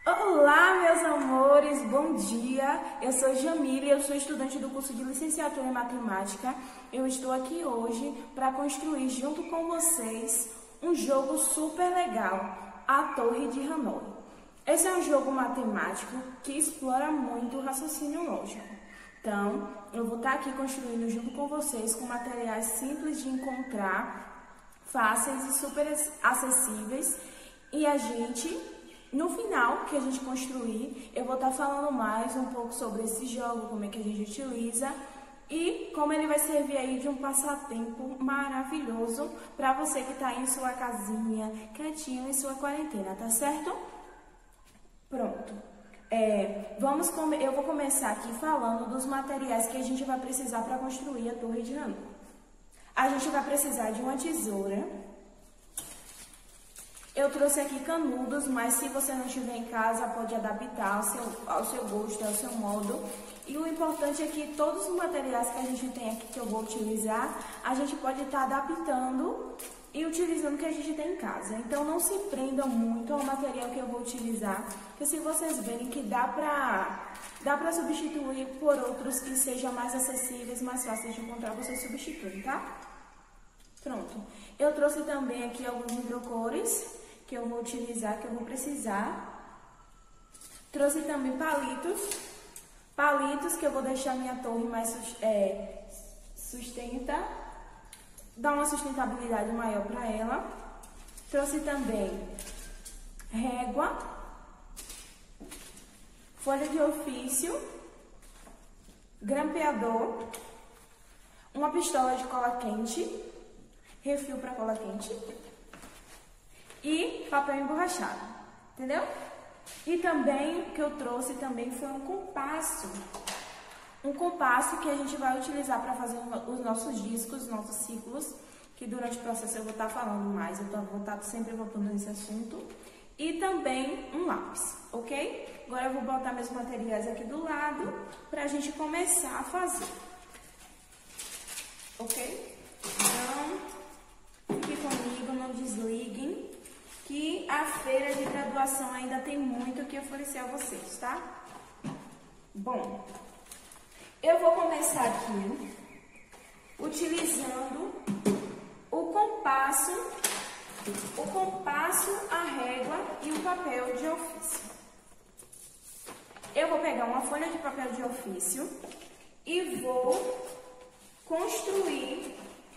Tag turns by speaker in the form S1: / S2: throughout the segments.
S1: Olá, meus amores, bom dia. Eu sou Jamile, eu sou estudante do curso de Licenciatura em Matemática. Eu estou aqui hoje para construir junto com vocês um jogo super legal, a Torre de Hanoi. Esse é um jogo matemático que explora muito o raciocínio lógico. Então, eu vou estar aqui construindo junto com vocês com materiais simples de encontrar, fáceis e super acessíveis. E no final que a gente construir, eu vou estar falando mais um pouco sobre esse jogo, como é que a gente utiliza e como ele vai servir aí de um passatempo maravilhoso para você que está aí em sua casinha, quietinho em sua quarentena, tá certo? Pronto. Eu vou começar aqui falando dos materiais que a gente vai precisar para construir a Torre de Hanoi. A gente vai precisar de uma tesoura. Eu trouxe aqui canudos, mas se você não tiver em casa, pode adaptar ao seu gosto, ao seu modo. E o importante é que todos os materiais que a gente tem aqui, que eu vou utilizar, a gente pode estar adaptando e utilizando o que a gente tem em casa. Então, não se prendam muito ao material que eu vou utilizar, porque se vocês verem que dá pra substituir por outros que sejam mais acessíveis, mais fáceis de encontrar, vocês substituem, tá? Pronto. Eu trouxe também aqui alguns hidrocores que eu vou utilizar, que eu vou precisar. Trouxe também palitos que eu vou deixar minha torre mais dar uma sustentabilidade maior para ela. Trouxe também régua, folha de ofício, grampeador, uma pistola de cola quente, refil para cola quente e papel emborrachado, entendeu? E também o que eu trouxe também foi um compasso que a gente vai utilizar para fazer os nossos discos, os nossos círculos, que durante o processo eu vou estar falando mais, então eu vou estar sempre voltando nesse assunto. E também um lápis, ok? Agora eu vou botar meus materiais aqui do lado para a gente começar a fazer, ok? Então, fiquem comigo, não desliguem, que a feira de graduação ainda tem muito o que oferecer a vocês, tá? Bom, eu vou começar aqui utilizando o compasso, a régua e o papel de ofício. Eu vou pegar uma folha de papel de ofício e vou construir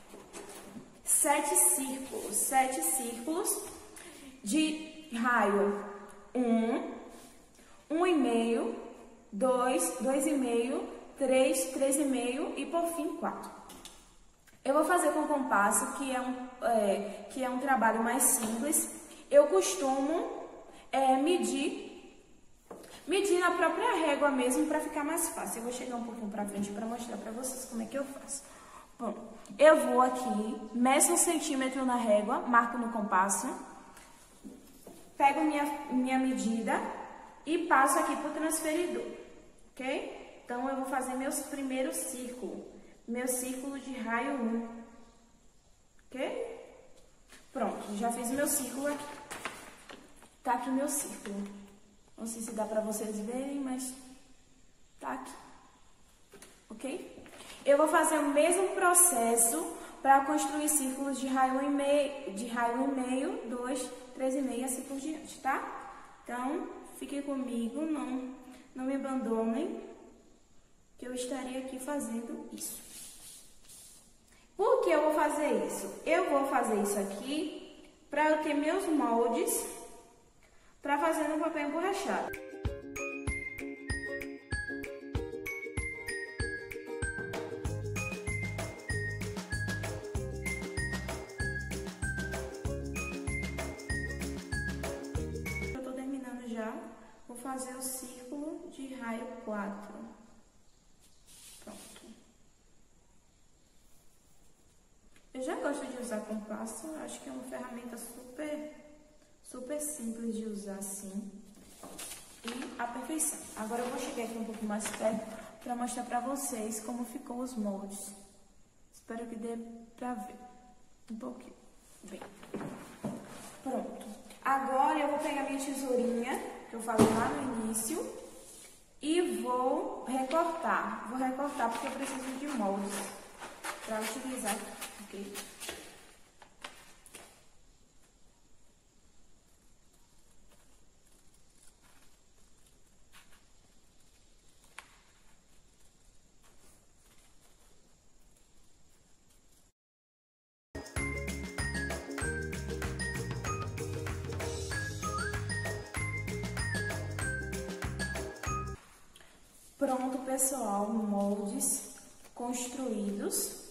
S1: 7 círculos de raio 1, 1,5, 2, 2,5, 3, 3,5 e por fim 4. Eu vou fazer com compasso, que é um trabalho mais simples. Eu costumo medir na própria régua mesmo para ficar mais fácil. Eu vou chegar um pouquinho para frente para mostrar para vocês como é que eu faço. Bom, eu vou aqui, meço 1 centímetro na régua, marco no compasso, pego minha medida e passo aqui para o transferidor, ok? Então, eu vou fazer meu primeiro círculo de raio 1, ok? Pronto, já fiz meu círculo aqui. Tá aqui meu círculo. Não sei se dá para vocês verem, mas tá aqui, ok? Eu vou fazer o mesmo processo para construir círculos de raio 1,5, 2, 3,5 e assim por diante, tá? Então, fiquem comigo, não me abandonem, que eu estarei aqui fazendo isso. Por que eu vou fazer isso? Eu vou fazer isso aqui para eu ter meus moldes para fazer no papel emborrachado. Vou fazer o círculo de raio 4. Pronto. Eu já gosto de usar compasso, acho que é uma ferramenta super simples de usar assim. E a perfeição. Agora eu vou chegar aqui um pouco mais perto para mostrar para vocês como ficou os moldes. Espero que dê para ver um pouquinho. Bem, pronto. Agora eu vou pegar minha tesourinha que eu falei lá no início. E vou recortar. Vou recortar porque eu preciso de moldes para utilizar, ok? Pronto, pessoal, moldes construídos,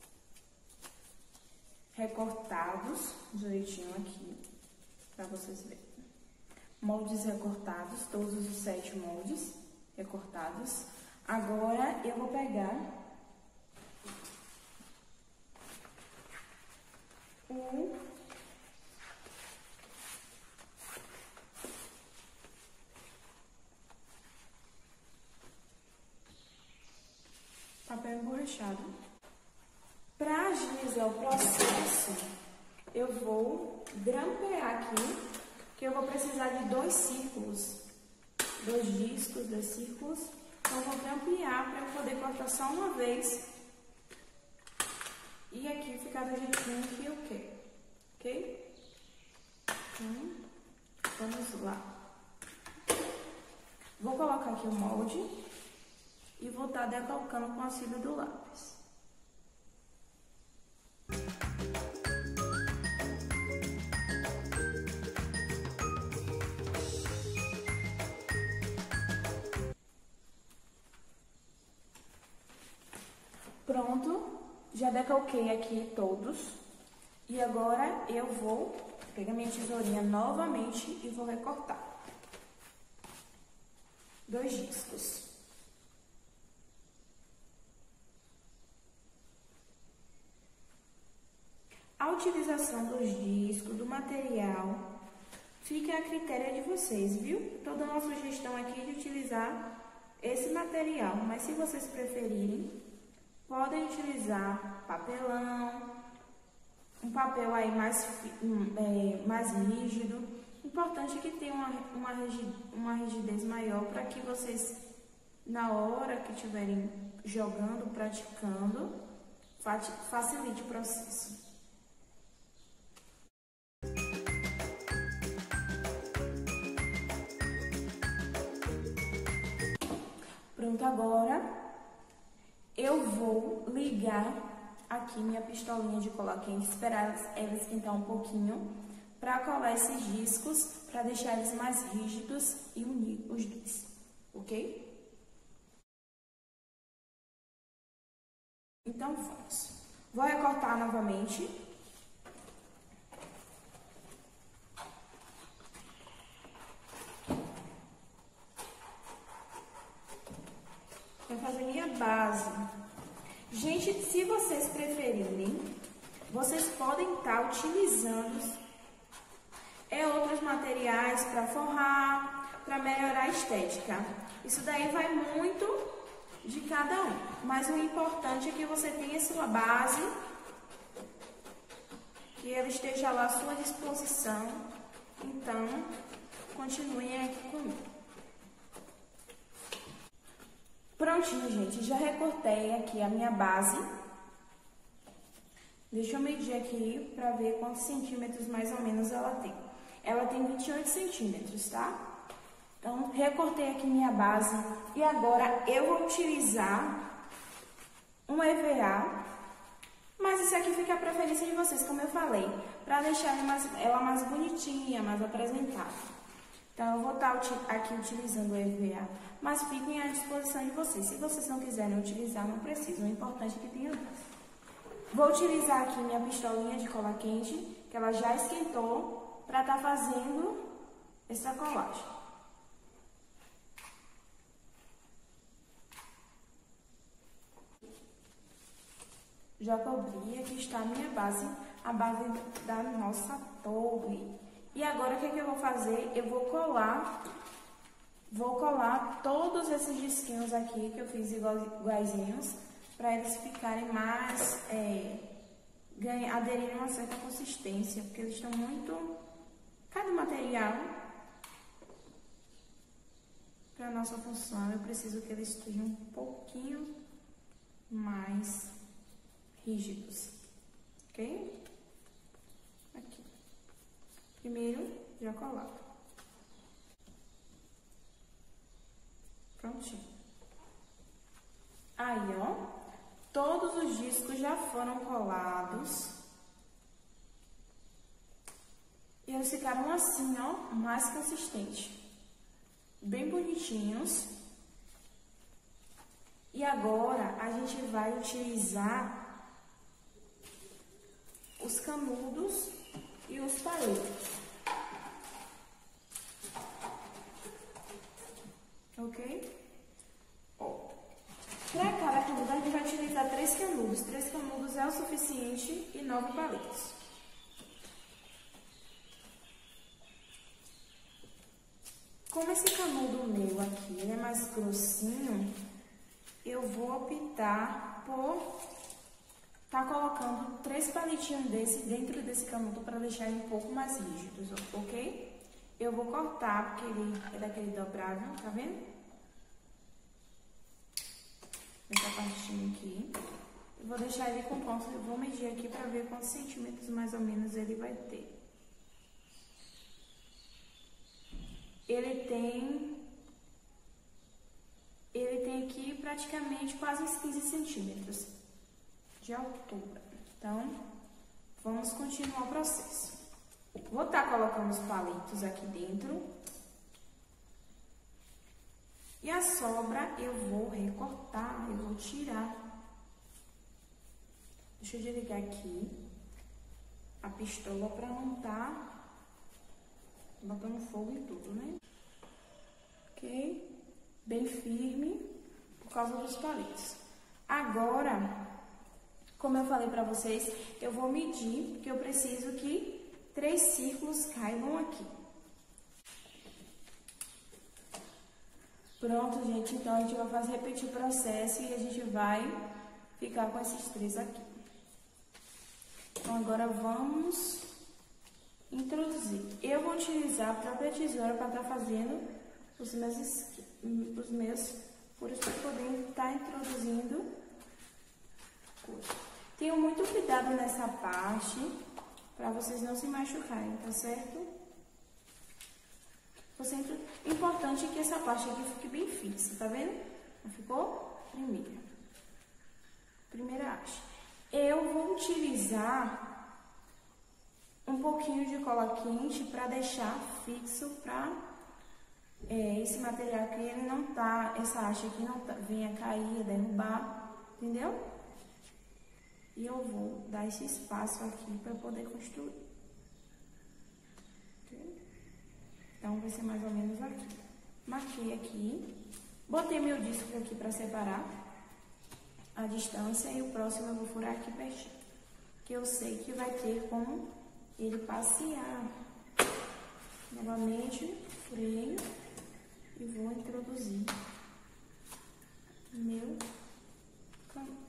S1: recortados direitinho aqui, para vocês verem. Moldes recortados, todos os 7 moldes recortados. Agora eu vou pegar o papel emborrachado. Para agilizar o processo, eu vou grampear aqui, que eu vou precisar de 2 círculos, 2 discos, 2 círculos. Então, eu vou grampear para eu poder cortar só uma vez. E aqui ficar do jeitinho que eu quero, ok? Então, vamos lá. Vou colocar aqui o molde e vou estar decalcando com a cílio do lápis. Pronto, já decalquei aqui todos. E agora eu vou pegar minha tesourinha novamente e vou recortar 2 discos. A utilização dos discos, do material, fica a critério de vocês, viu? Toda a nossa sugestão aqui é de utilizar esse material, mas se vocês preferirem, podem utilizar papelão, um papel aí mais rígido. O importante é que tenha uma rigidez maior para que vocês, na hora que estiverem jogando, praticando, facilite o processo. Pronto, agora eu vou ligar aqui minha pistolinha de cola quente, esperar ela esquentar um pouquinho para colar esses discos, para deixar eles mais rígidos e unir os dois, ok? Então vamos. Vou recortar novamente. Vou fazer minha base. Gente, se vocês preferirem, vocês podem estar utilizando outros materiais para forrar, para melhorar a estética. Isso daí vai muito de cada um, mas o importante é que você tenha sua base, que ela esteja lá à sua disposição. Então, continuem aqui comigo. Prontinho, gente, já recortei aqui a minha base. Deixa eu medir aqui para ver quantos centímetros mais ou menos ela tem. Ela tem 28 centímetros, tá? Então, recortei aqui minha base e agora eu vou utilizar um EVA, mas isso aqui fica a preferência de vocês, como eu falei, para deixar ela mais bonitinha, mais apresentável. Então, eu vou estar aqui utilizando o EVA, mas fiquem à disposição de vocês. Se vocês não quiserem utilizar, não precisam. O importante é que tenha base. Vou utilizar aqui minha pistolinha de cola quente, que ela já esquentou, para estar fazendo essa colagem. Já cobri, aqui está a minha base, a base da nossa torre. E agora o que eu vou fazer? Eu vou colar todos esses disquinhos aqui que eu fiz iguaizinhos, para eles ficarem mais, aderirem a uma certa consistência, porque eles estão muito, cada material para a nossa função, eu preciso que eles estejam um pouquinho mais rígidos, ok? Aqui. Primeiro, já colado. Prontinho. Aí, ó, todos os discos já foram colados. E eles ficaram assim, ó, mais consistentes. Bem bonitinhos. E agora, a gente vai utilizar os canudos e os palitos. Ok? Ó, para cada canudo, a gente vai utilizar 3 canudos. 3 canudos é o suficiente e 9 palitos. Como esse canudo meu aqui ele é mais grossinho, eu vou optar por estar colocando 3 palitinhos desse dentro desse canudo para deixar ele um pouco mais rígidos, ok? Eu vou cortar, porque ele é daquele dobrável, tá vendo? Essa partinha aqui. Eu vou deixar ele com ponto, eu vou medir aqui para ver quantos centímetros mais ou menos ele vai ter. Ele tem aqui praticamente quase uns 15 centímetros de altura. Então, vamos continuar o processo. Vou estar colocando os palitos aqui dentro. E a sobra eu vou recortar, eu vou tirar. Deixa eu desligar aqui a pistola para não estar botando fogo e tudo, né? Ok? Bem firme, por causa dos palitos. Agora, como eu falei pra vocês, eu vou medir, porque eu preciso que 3 círculos caibam aqui. Pronto, gente, então a gente vai repetir o processo e a gente vai ficar com esses 3 aqui. Então, agora vamos introduzir. Eu vou utilizar a própria tesoura para estar fazendo os meus furos para poder estar introduzindo coisa. Tenham muito cuidado nessa parte para vocês não se machucarem, tá certo? Importante é que essa parte aqui fique bem fixa, tá vendo? Não ficou? Primeira haste. Eu vou utilizar um pouquinho de cola quente para deixar fixo para esse material aqui, ele não tá, essa haste aqui não tá, venha cair, derrubar, entendeu? E eu vou dar esse espaço aqui para poder construir. Okay? Então, vai ser mais ou menos aqui. Marquei aqui, botei meu disco aqui para separar a distância e o próximo eu vou furar aqui pertinho, que eu sei que vai ter como ele passear. Novamente, furei e vou introduzir meu canudo.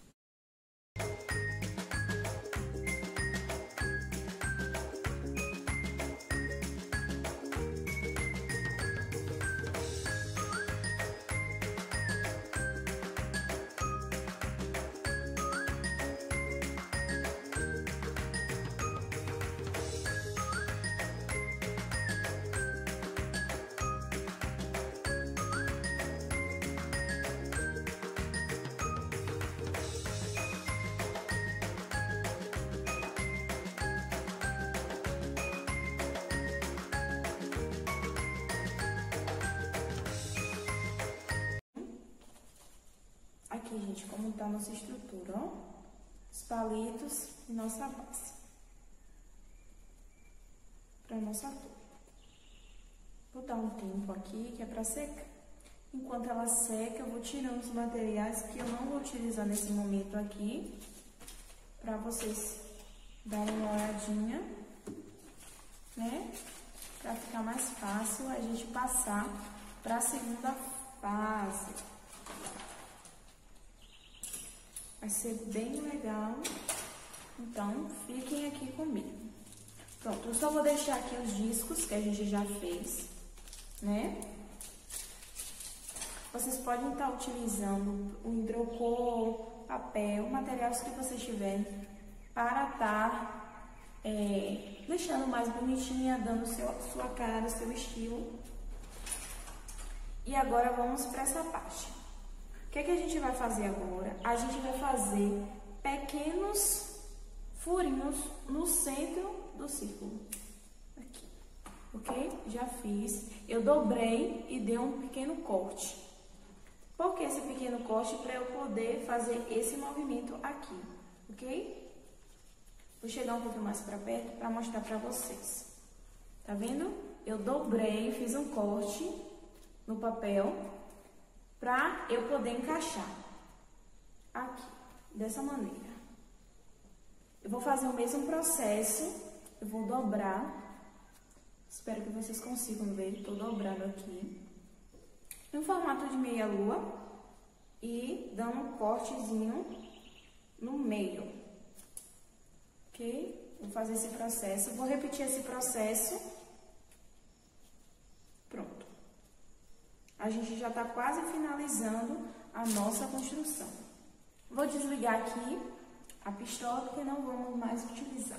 S1: Aqui, gente, como tá a nossa estrutura, ó. Os palitos e nossa base. Pra nossa torre. Vou dar um tempo aqui, que é pra secar. Enquanto ela seca, eu vou tirando os materiais que eu não vou utilizar nesse momento aqui. Pra vocês darem uma olhadinha, né? Pra ficar mais fácil a gente passar pra segunda fase. Vai ser bem legal, então fiquem aqui comigo. Pronto, eu só vou deixar aqui os discos que a gente já fez, né? Vocês podem estar utilizando o hidrocor, papel, materiais que vocês tiverem para estar deixando mais bonitinha, dando sua cara, seu estilo. E agora vamos para essa parte. O que é que a gente vai fazer agora? A gente vai fazer pequenos furinhos no centro do círculo. Aqui, ok? Já fiz. Eu dobrei e dei um pequeno corte. Por que esse pequeno corte? Para eu poder fazer esse movimento aqui, ok? Vou chegar um pouquinho mais para perto para mostrar para vocês. Tá vendo? Eu dobrei, fiz um corte no papel para eu poder encaixar aqui, dessa maneira. Eu vou fazer o mesmo processo, eu vou dobrar, espero que vocês consigam ver, estou dobrando aqui, em formato de meia lua e dando um cortezinho no meio, ok? Vou fazer esse processo, vou repetir esse processo, pronto. A gente já está quase finalizando a nossa construção. Vou desligar aqui a pistola porque não vamos mais utilizar.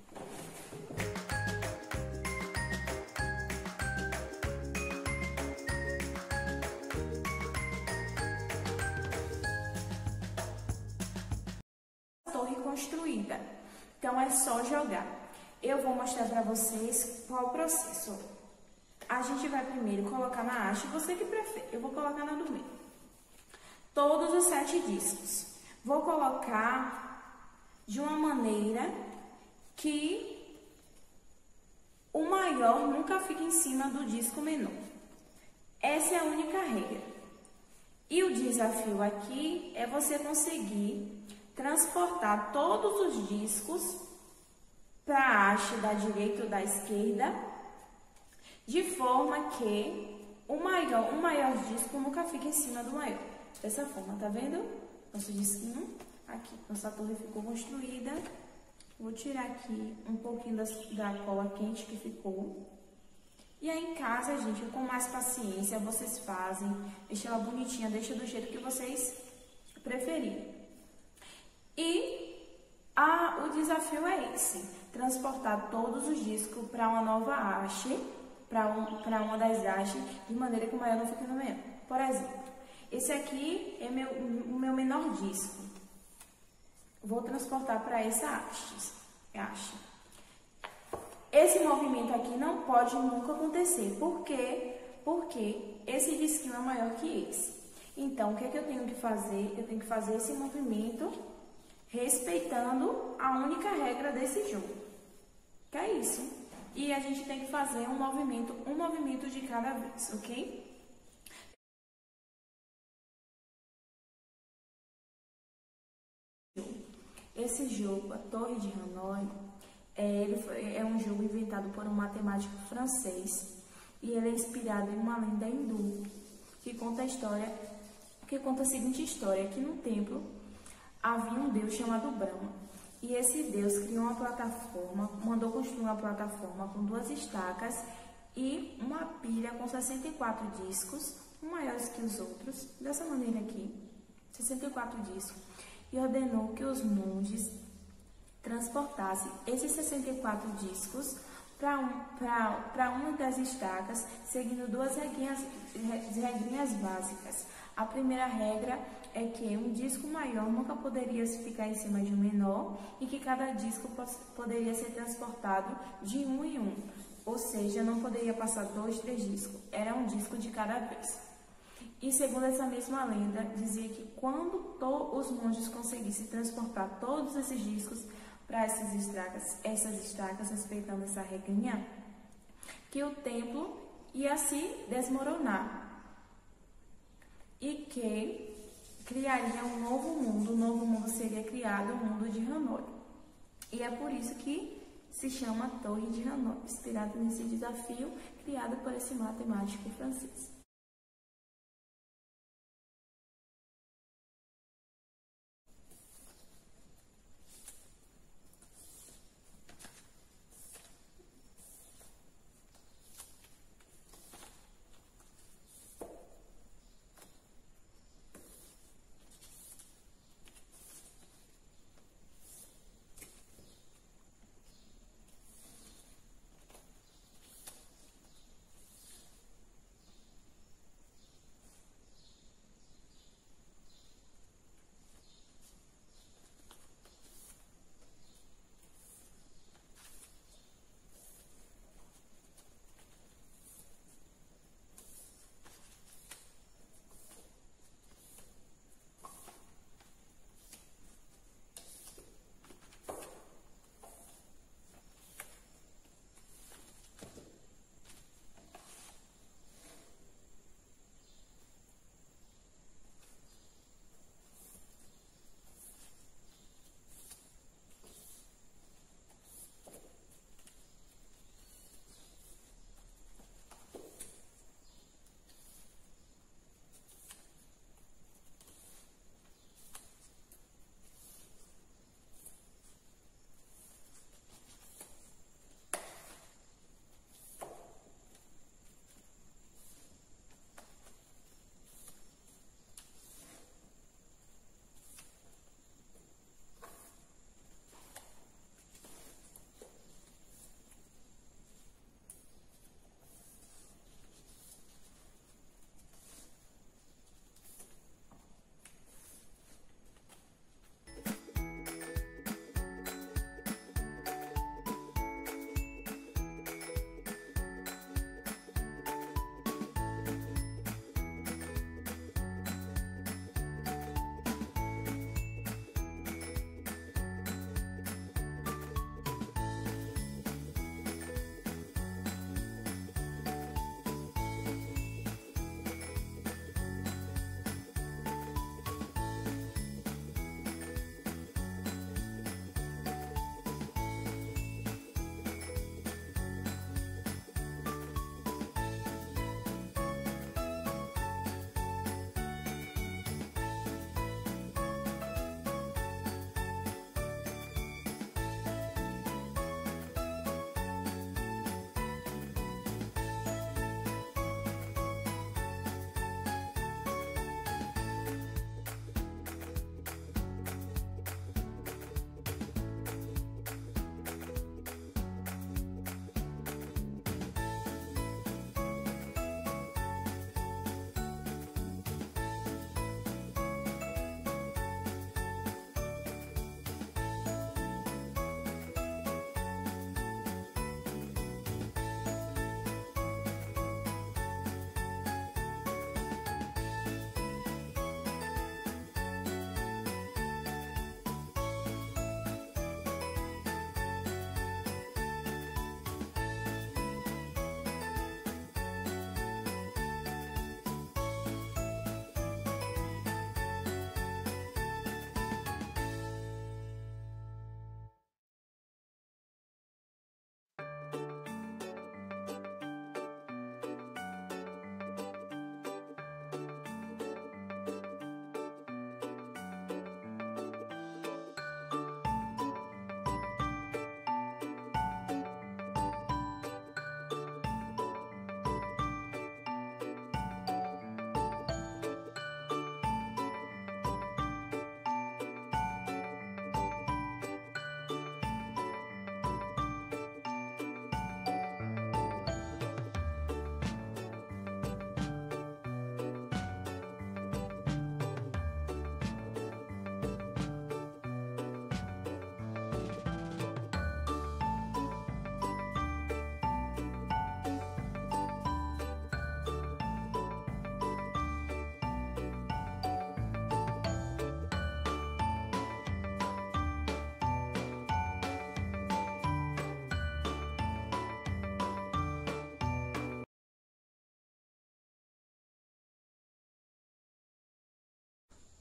S1: Torre construída. Então é só jogar. Eu vou mostrar para vocês qual o processo. A gente vai primeiro colocar na haste, você que prefere, eu vou colocar na do meio. Todos os 7 discos. Vou colocar de uma maneira que o maior nunca fique em cima do disco menor. Essa é a única regra. E o desafio aqui é você conseguir transportar todos os discos para a haste da direita ou da esquerda, de forma que o maior disco nunca fique em cima do maior. Dessa forma, tá vendo? Nosso disquinho aqui, nossa torre ficou construída. Vou tirar aqui um pouquinho da cola quente que ficou. E aí em casa, gente, com mais paciência, vocês fazem, deixa ela bonitinha, deixa do jeito que vocês preferirem. E o desafio é esse, transportar todos os discos para uma nova haste, para uma das hastes, de maneira que o maior não fique no meio. Por exemplo, esse aqui é o meu menor disco. Vou transportar para essa haste. Esse movimento aqui não pode nunca acontecer. Por quê? Porque esse disquinho é maior que esse. Então, o que é que eu tenho que fazer? Eu tenho que fazer esse movimento respeitando a única regra desse jogo. Que é isso. E a gente tem que fazer um movimento de cada vez, ok? Esse jogo, a Torre de Hanoi, é um jogo inventado por um matemático francês e ele é inspirado em uma lenda hindu que conta a seguinte história, que no templo havia um deus chamado Brahma. E esse Deus criou uma plataforma, mandou construir uma plataforma com 2 estacas e uma pilha com 64 discos, maiores que os outros, dessa maneira aqui, 64 discos, e ordenou que os monges transportassem esses 64 discos para uma das estacas, seguindo 2 regrinhas básicas. A primeira regra é que um disco maior nunca poderia ficar em cima de um menor e que cada disco poderia ser transportado de um em um. Ou seja, não poderia passar 2, 3 discos. Era um disco de cada vez. E segundo essa mesma lenda, dizia que quando os monges conseguissem transportar todos esses discos para essas estacas, respeitando essa regrinha, que o templo ia se desmoronar. E que criaria um novo mundo seria criado, o mundo de Hanoi. E é por isso que se chama Torre de Hanoi, inspirado nesse desafio criado por esse matemático francês.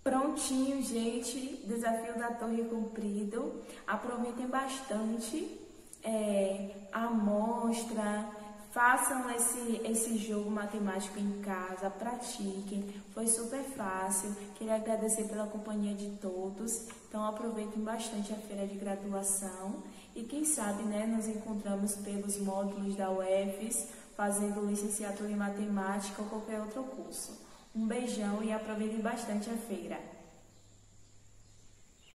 S1: Prontinho, gente, desafio da torre cumprido. Aproveitem bastante a amostra, façam esse jogo matemático em casa, pratiquem, foi super fácil. Queria agradecer pela companhia de todos, então aproveitem bastante a feira de graduação e quem sabe, né, nos encontramos pelos módulos da UFES, fazendo licenciatura em matemática ou qualquer outro curso. Um beijão e aproveitem bastante a feira.